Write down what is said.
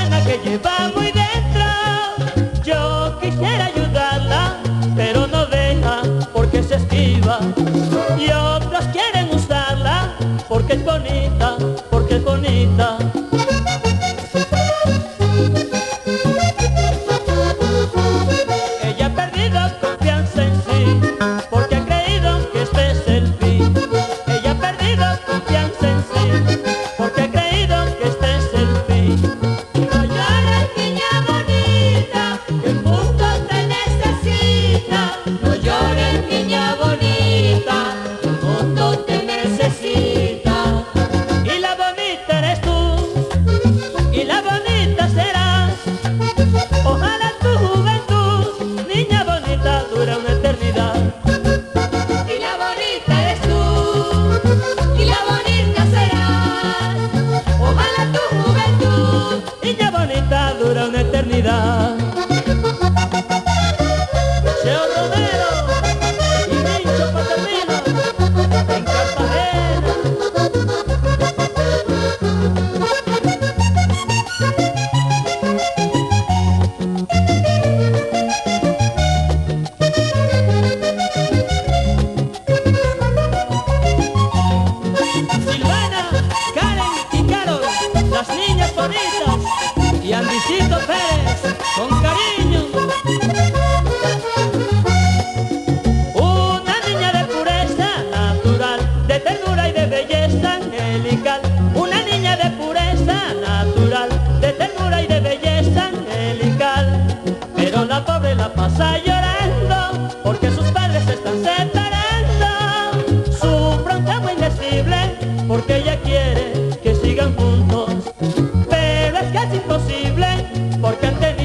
pena que lleva muy dentro. Yo quisiera ayudarla, pero no deja porque se esquiva. Y otros quieren usarla porque es bonita, porque es bonita. Ella ha perdido confianza en sí porque ha creído que este es el fin. Ella ha perdido confianza en sí porque ha creído que este es el fin. No llores, niña bonita, que el mundo te necesita. No llores, niña bonita, el mundo te necesita. Y la bonita eres tú, y la bonita serás. Ojalá tu juventud, niña bonita, dure una eternidad. Y la bonita eres tú, y la bonita serás. Ojalá tu juventud. Niña bonita, dura una eternidad. Cheo Romero y Mincho Paternino en Cartagena. Silvana, Karen y Carol, las niñas bonitas, y Andicito Pérez, con cariño. Una niña de pureza natural, de ternura y de belleza angelical. Una niña de pureza natural, de ternura y de belleza angelical. Pero la pobre la pasa llorando, porque sus padres se están separando. Sufre un trauma indecible, porque ella quiere que sigan juntos. Pero es casi imposible, porque han tenido